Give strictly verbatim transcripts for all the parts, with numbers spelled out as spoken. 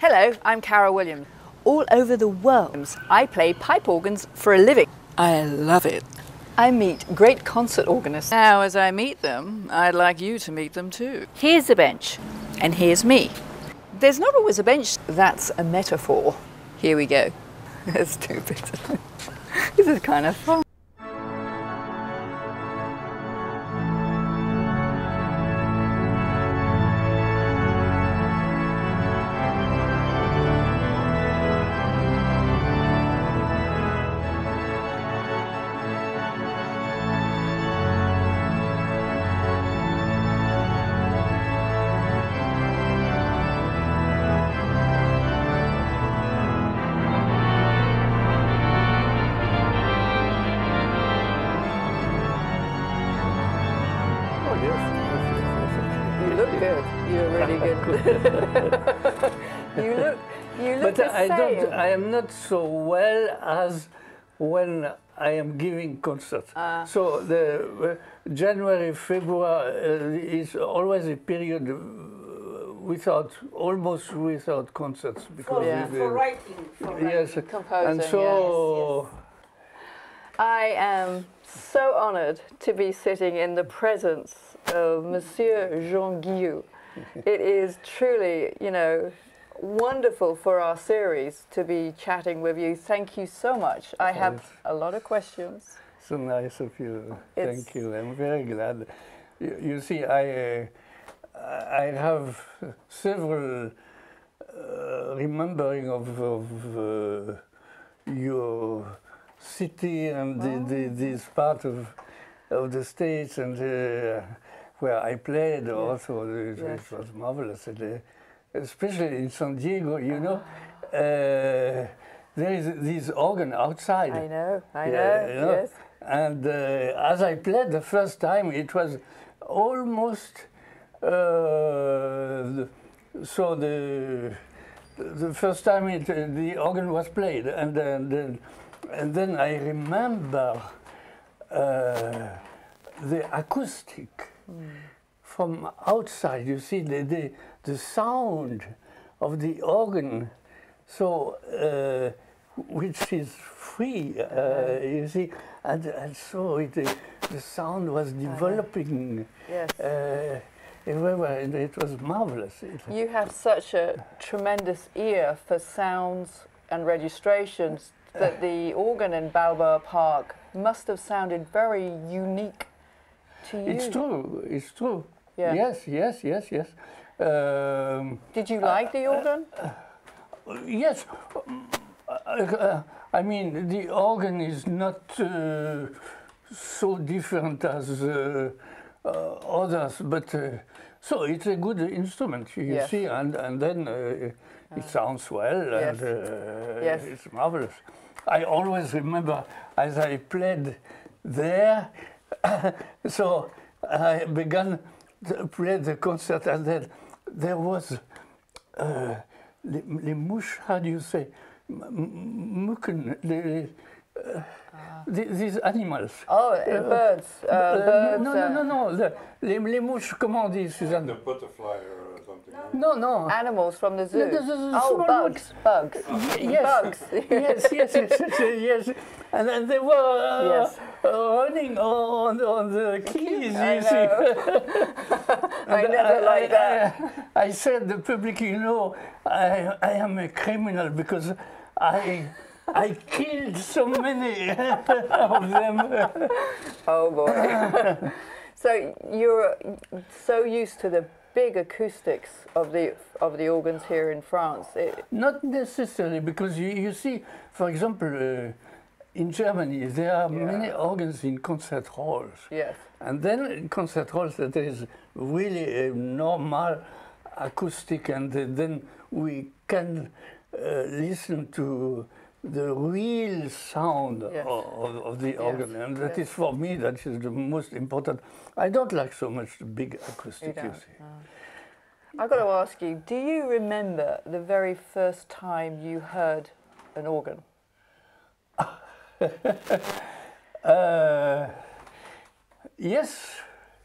Hello, I'm Cara Williams. All over the world, I play pipe organs for a living. I love it. I meet great concert organists. Now, as I meet them, I'd like you to meet them too. Here's the bench, and here's me. There's not always a bench that's a metaphor. Here we go. That's stupid. This is kind of fun. You look good. You're really good. you look, you look But the I same. don't. I am not so well as when I am giving concerts. Uh, so the uh, January, February uh, is always a period without, almost without concerts because For, yeah. of for writing, for writing. Yes, composing. and so. Yes, yes. I am so honoured to be sitting in the presence of Monsieur Jean Guillou. It is truly, you know, wonderful for our series to be chatting with you. Thank you so much. I have a lot of questions. So nice of you. It's Thank you. I'm very glad. You, you see, I uh, I have several uh, remembering of, of uh, your city and oh. the, the, this part of of the States and uh, where I played yes. also. It, yes. it was marvelous, and, uh, especially in San Diego. You know, uh, there is this organ outside. I know, I yeah, know. You know? Yes. And uh, as I played the first time, it was almost uh, the, so the the first time it, uh, the organ was played, and then. Uh, And then I remember uh, the acoustic mm. from outside. You see the, the the sound of the organ, so uh, which is free. Uh, you see, and, and so it, uh, the sound was developing. Yes. Uh, everywhere, and it was marvelous. You have such a tremendous ear for sounds and registrations that the organ in Balboa Park must have sounded very unique to you. It's true, it's true. Yeah. Yes, yes, yes, yes. Um, Did you like uh, the organ? Uh, uh, yes. Uh, I mean, the organ is not uh, so different as uh, uh, others, but uh, so it's a good instrument, you yes. see, and, and then uh, it sounds well, yes. and uh, yes. it's marvelous. I always remember as I played there, so I began to play the concert, and then there was uh, les, les mouches, how do you say, mucken, the, uh, ah. the, these animals. Oh, uh, birds. Uh, uh, birds. No, no, no, no. The, les, les mouches, comment on dit, Suzanne? The butterfly or something. No, no. Animals from the zoo. No, the, the, the oh, bugs. Bugs. Yes. Bugs. yes, yes, yes, yes, yes. And then they were uh, yes. uh, running on, on the keys, I you know. see. I never I, like that. I, I said the public, you know, I, I am a criminal because I I killed so many of them. Oh boy. So you're so used to the big acoustics of the of the organs here in France. It, Not necessarily, because you, you see, for example, uh, in Germany there are yeah. many organs in concert halls. Yes. And then in concert halls there is really a normal acoustic, and then we can uh, listen to the real sound yes. of, of the yes. organ, and that yes. is for me, that is the most important. I don't like so much the big acoustic, you, you see. Oh. I've got to ask you, do you remember the very first time you heard an organ? uh, yes.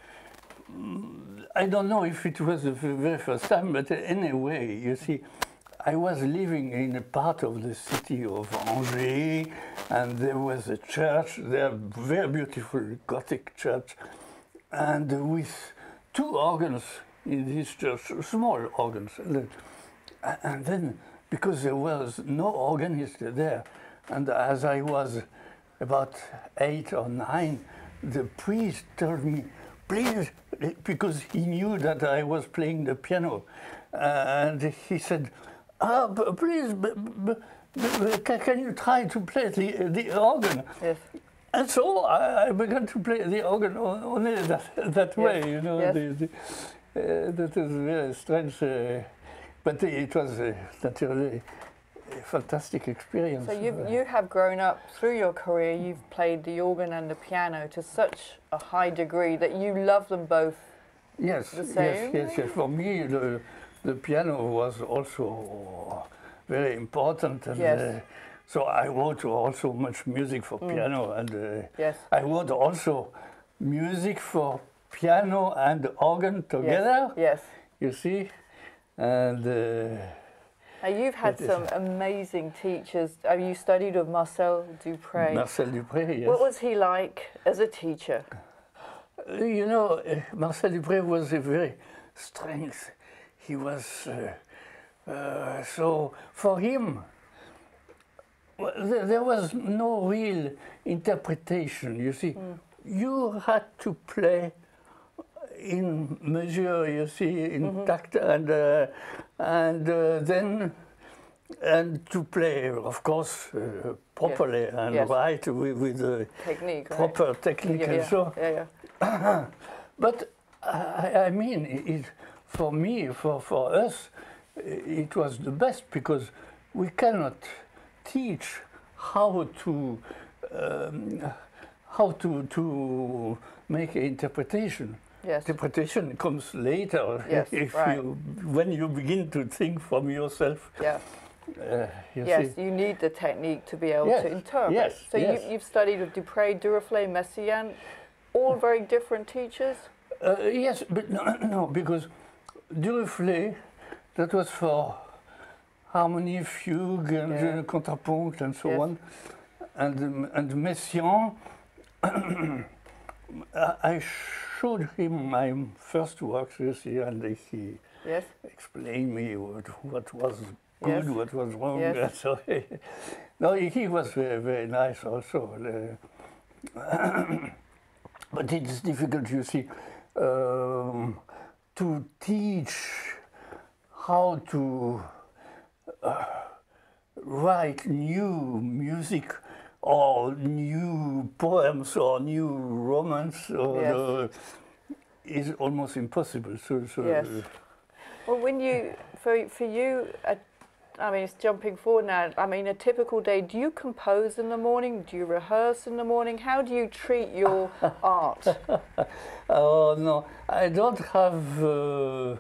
I don't know if it was the very first time, but anyway, you see, I was living in a part of the city of Angers, and there was a church there, very beautiful Gothic church, and with two organs in this church, small organs. And then, because there was no organist there, and as I was about eight or nine, the priest told me, please, because he knew that I was playing the piano, uh, and he said, ah, b- please, b- b- b- can, can you try to play the, the organ? Yes. And so I, I began to play the organ on- only that, that way, Yes. you know. Yes. The, the, uh, that was very strange, uh, but it was uh, naturally a fantastic experience. So you you have grown up through your career. You've played the organ and the piano to such a high degree that you love them both. Yes, the yes, same? yes, yes. For me, the the piano was also very important, and Yes. uh, so I wrote also much music for Mm. piano, and uh, Yes. I wrote also music for piano and organ together. Yes. Yes. You see, and. Uh, Now you've had It is- some amazing teachers. Have you studied with Marcel Dupré? Marcel Dupré, yes. What was he like as a teacher? Uh, You know, uh, Marcel Dupré was a very strength. He was uh, uh, so for him. Well, there, there was no real interpretation. You see, you had to play in measure. You see, in tact, and uh, and uh, then and to play, of course, uh, properly and Yes. right with, with the Technique, right? proper technique Yeah, and yeah, so. yeah, yeah. But I, I mean, it, for me, for, for us, it was the best because we cannot teach how to um, how to to make an interpretation. Yes. Interpretation comes later Yes, if right. you when you begin to think from yourself. Yeah. Uh, you Yes, see. you need the technique to be able Yes, to interpret. yes, so yes. You, you've studied with Dupré, Duruflé, Messiaen, all very different teachers. Uh, yes, but no, no, because Duruflé, that was for harmony, fugue, and Yeah. uh, contrapunct, and so Yes. on. And um, and Messiaen, I I showed him my first works, you see, and he Yes. explained me what, what was good, Yes. what was wrong. Yes. And so no, he was very, very nice also. Uh, but it's difficult, you see, um, to teach how to uh, write new music or new poems or new romance or Yes. uh, is almost impossible. So, so Yes. Well, when you, for, for you, uh, I mean, it's jumping forward now. I mean, a typical day, do you compose in the morning? Do you rehearse in the morning? How do you treat your art? Oh no, I don't have uh,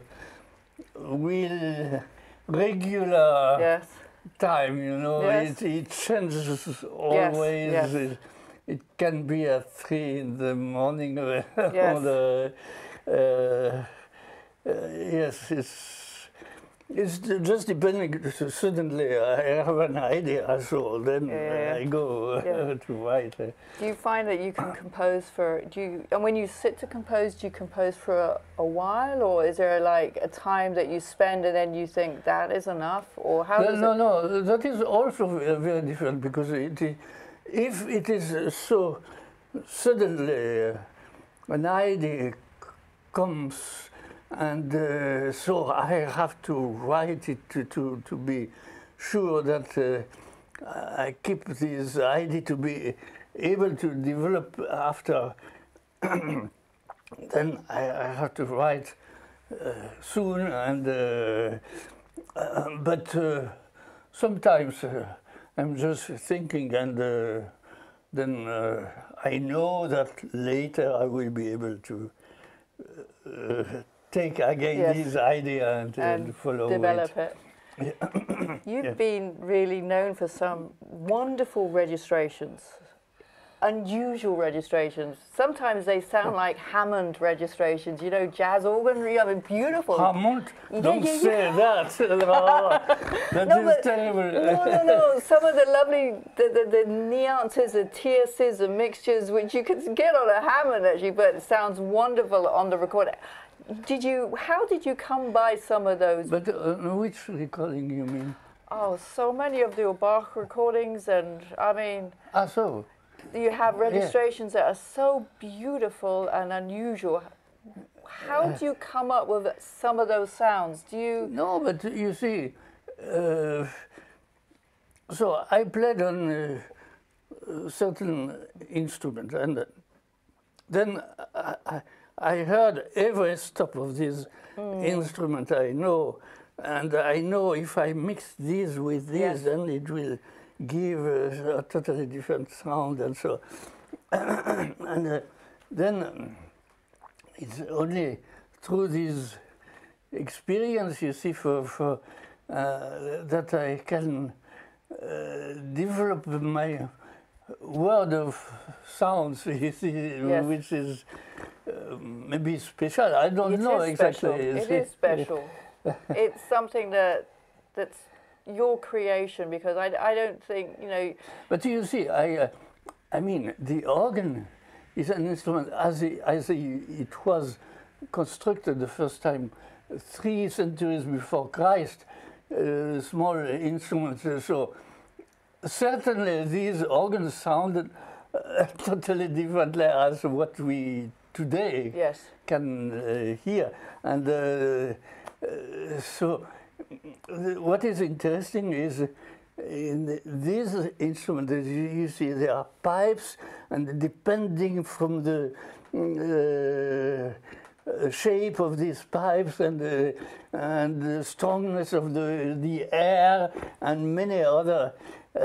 real regular Yes. time. You know, Yes. it, it changes always. yes. It, it can be at three in the morning. Or Yes. the, uh, uh, yes, it's. It's just depending. Suddenly, I have an idea, so then Yeah. I go Yeah. to write. Do you find that you can compose for, do you, and when you sit to compose, do you compose for a, a while, or is there like a time that you spend and then you think that is enough, or how No, does no, it? no, that is also ve- very different because it, i- if it is uh, so suddenly uh, an idea c- comes and uh, so I have to write it to, to, to be sure that uh, I keep this idea to be able to develop after, then I, I have to write uh, soon and uh, uh, but uh, sometimes uh, I'm just thinking and uh, then uh, I know that later I will be able to uh, take again Yes. this idea and, uh, And follow develop it. it? You've Yeah. been really known for some wonderful registrations. unusual registrations. Sometimes they sound like Hammond registrations, you know, jazz organ, I mean, beautiful. Hammond? Yeah, Don't yeah, say yeah. that. Oh, that No, is but- terrible. No, no, no. Some of the lovely, the, the, the nuances, the tierces, the mixtures, which you can get on a Hammond actually, but it sounds wonderful on the recorder. Did you, how did you come by some of those? But uh, which recording you mean? Oh, so many of your Bach recordings, and I mean, Ah, so. you have registrations that are so beautiful and unusual. How do you come up with some of those sounds? Do you? No, but you see, uh, so I played on uh, certain instruments, and then I, I, I heard every stop of this mm. instrument I know, and I know if I mix these with this, yes. then it will give a, a totally different sound, and so. and uh, then um, it's only through this experience, you see, for, for uh, that I can uh, develop my world of sounds, you see, yes. which is uh, maybe special. I don't it know is exactly. Special. It is special. It's something that that's your creation, because I, I don't think, you know. But you see, I uh, I mean, the organ is an instrument as it, as it was constructed the first time three centuries before Christ, uh, small instruments. So certainly these organs sounded uh, totally differently as what we today yes. can uh, hear. And uh, uh, so what is interesting is in these instruments, you see, there are pipes, and depending from the uh, shape of these pipes and uh, and the strongness of the the air and many other uh,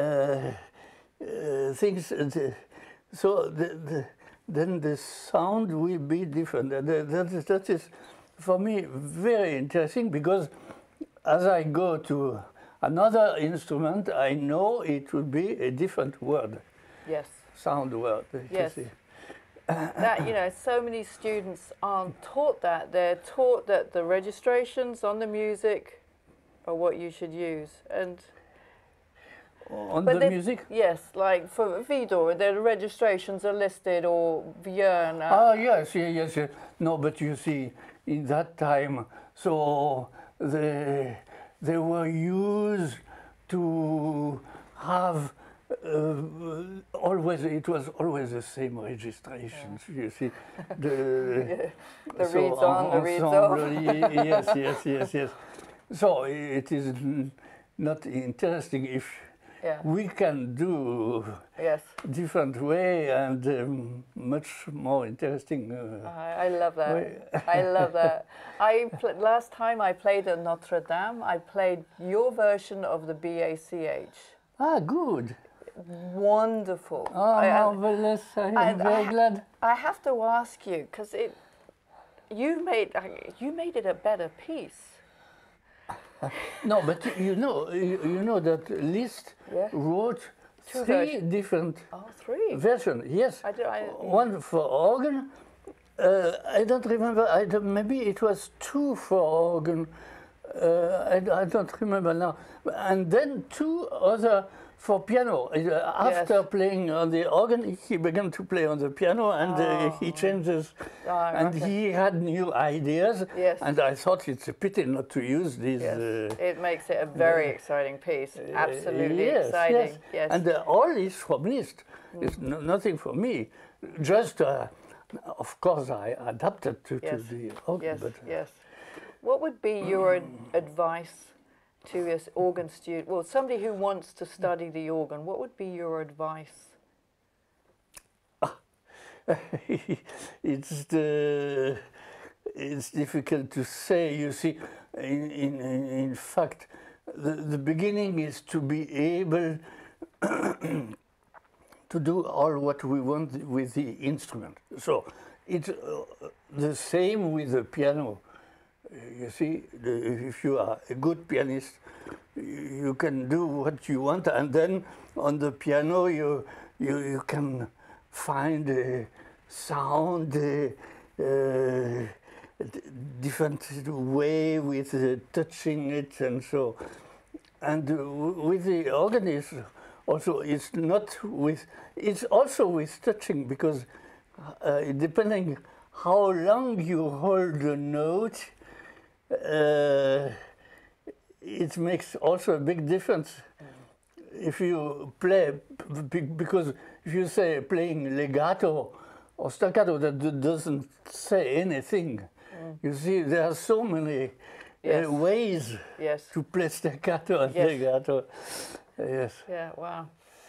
uh, things, so the, the, then the sound will be different. That is, that is for me very interesting, because as I go to another instrument, I know it will be a different word. Yes. Sound word. Yes. That, you know, so many students aren't taught that. They're taught that the registrations on the music are what you should use. And on but the music? Yes, like for Vidor, the registrations are listed, or Björn. Uh, oh, yes, yes, yes, yes. No, but you see, in that time, so they, they were used to have uh, always, it was always the same registrations, yeah. You see. The, yeah. the so reeds on, the reeds off. Yes, yes, yes, yes. So it is not interesting if yeah. we can do yes. different way, and um, much more interesting. Uh, I, I love that. I love that. I last time I played at Notre Dame, I played your version of the B A C H. Ah, good. Wonderful. Oh, I, marvelous! I am I, very I, glad. I have to ask you, because it, you made you made it a better piece. No, but you know, you, you know that Liszt yeah. wrote Two three versions. different oh, three. versions. Yes, I do, I, one for organ. Uh, I don't remember. I don't, maybe it was two for organ. Uh, I, I don't remember now. And then two other for piano. Uh, after yes. playing on the organ, he began to play on the piano, and oh. uh, he changes. Oh, and okay. he had new ideas. Yes. And I thought it's a pity not to use these. Yes. Uh, it makes it a very uh, exciting piece. Absolutely yes, exciting. Yes. Yes. And uh, all is from Liszt. Mm. It's no, nothing for me. Just, uh, of course, I adapted to, yes. to the organ. Yes. But, uh, yes. What would be your advice to an organ student, well, somebody who wants to study the organ? What would be your advice? it's the, it's difficult to say. You see, in in in fact, the the beginning is to be able to do all what we want with the instrument. So it's uh, the same with the piano. You see, the, if you are a good pianist, you can do what you want, and then on the piano you you, you can find a sound, uh, uh, different way with uh, touching it and so. And uh, with the organ is also it's not with it's also with touching, because uh, depending how long you hold the note, uh, it makes also a big difference. If you play, because if you say playing legato or staccato, that doesn't say anything. Mm. You see, there are so many yes. uh, ways yes. to play staccato and yes. legato. Uh, yes. Yeah. Wow.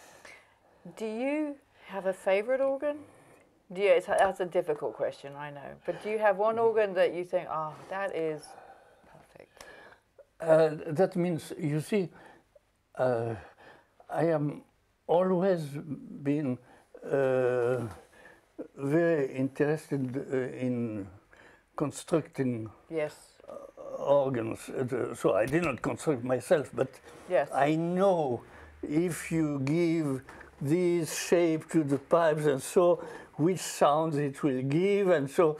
Do you have a favorite organ? Do you, it's, that's a difficult question, I know. But do you have one organ that you think, oh, that is perfect? Uh, that means, you see, uh, I am always been uh, very interested uh, in constructing yes. uh, organs. Uh, so I did not construct myself, but yes. I know if you give this shape to the pipes and so, which sounds it will give, and so,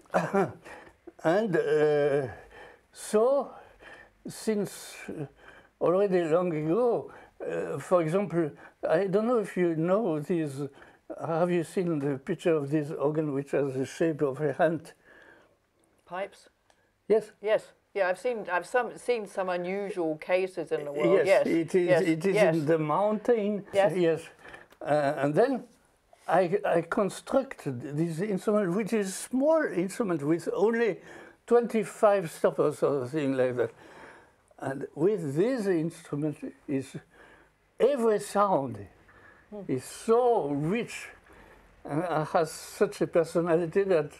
and uh, so, since uh, already long ago, uh, for example, I don't know if you know this, have you seen the picture of this organ which has the shape of a hand? Pipes? Yes. Yes. Yeah, I've seen I've some seen some unusual cases in the world. Yes, yes. it is. Yes. It is yes. in the mountain. Yes. Yes. Uh, and then I, I constructed this instrument, which is a small instrument with only twenty-five stoppers or something like that. And with this instrument, is every sound hmm. is so rich and has such a personality that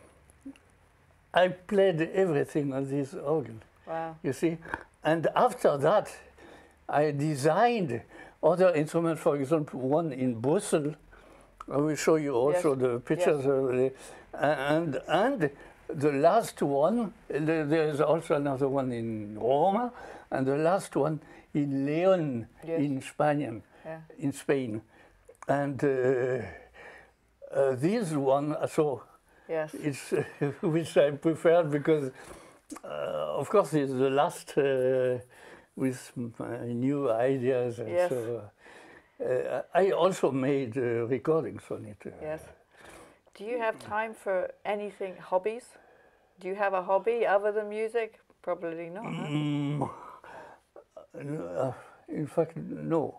I played everything on this organ. Wow. You see? And after that, I designed other instruments, for example, one in Brussels. I will show you also yes. the pictures. Yes. And, and the last one, there is also another one in Roma, and the last one in Leon, yes. in Spain, yeah. in Spain. And uh, uh, this one, so yes. it's uh, which I preferred because, uh, of course, it's the last uh, with my new ideas. And yes. so uh, I also made uh, recordings on it. Uh, yes. Do you have time for anything, hobbies? Do you have a hobby other than music? Probably not. Huh? Mm, uh, in fact, no.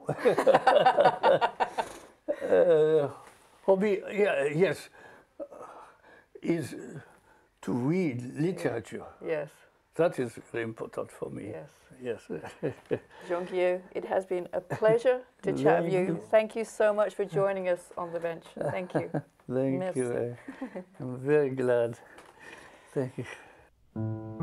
uh, hobby, yeah, yes, uh, is to read literature. Yes. That is very important for me. Yes. Yes. Jean-Guillou, it has been a pleasure to chat with you. Thank you so much for joining us on the bench. Thank you. Thank Merci. you. I'm very glad. Thank you.